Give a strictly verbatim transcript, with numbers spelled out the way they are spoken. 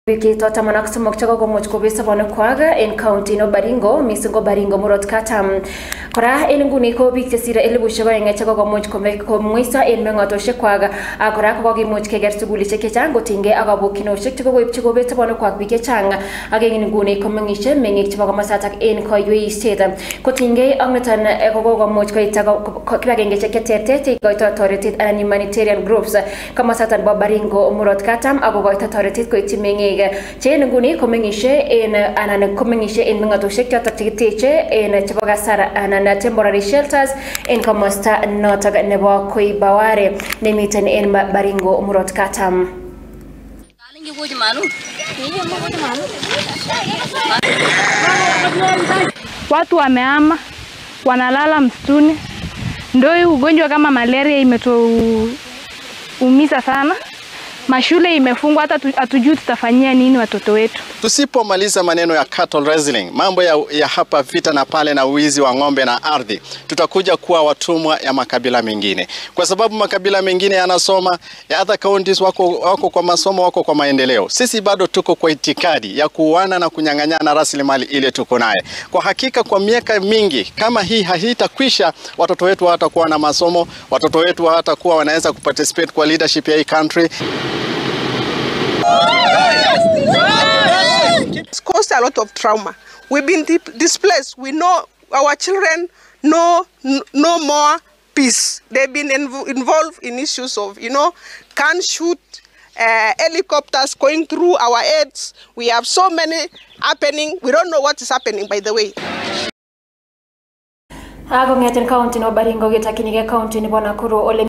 Wiki tota manak sumok chako ko moch ko bisa bono kwaga in county no Baringo misungo Baringo murot katam kora in nguni ko bik tesira elibu shaba inga chako ko moch ko me ko muisa in mengoto shekwaga akora ko gi moch ke ger suguli cheke chango tinge aga bokino shek chako ko chako bisa bono kwag bike changa aga in nguni ko mengishe mengik chako masatak in ko yui state ko tinge angatan e ko ko moch ko itaga ko kragenge cheke tete ko to authority and humanitarian groups kama satan ba Baringo murot katam ago ko authority ko itimenge Chen nguni komengishe in anan komengishe in mga tushek tatak teche in chabaga sara anan temporary shelters in kamasta notag nebo koi baware nemiten in Baringo murot katam. Watu wameama wanalala msituni, ndio ugonjwa kama malaria imetuumiza sana. Mashule imefungwa, hata hatujui tutafanyia nini watoto wetu. Tusipomaliza maneno ya cattle wrestling, mambo ya, ya hapa vita na pale na uwizi wa ng'ombe na ardhi, tutakuja kuwa watumwa ya makabila mengine. Kwa sababu makabila mengine yanasoma, ya other counties wako, wako kwa masomo, wako kwa maendeleo. Sisi bado tuko kwa itikadi ya kuuana na kunyang'anyana rasilimali ile tuko naye. Kwa hakika kwa miaka mingi kama hii haitakwisha, watoto wetu hawatakuwa na masomo, watoto wetu hawatakuwa wanaweza kuparticipate kwa leadership ya hii country. It's caused a lot of trauma. We've been displaced. We know our children know no more peace. They've been inv involved in issues of, you know, can't shoot uh, helicopters going through our heads. We have so many happening. We don't know what is happening, by the way. Ako ngayon county no Baringo kita kinige county ni Bonakuru ole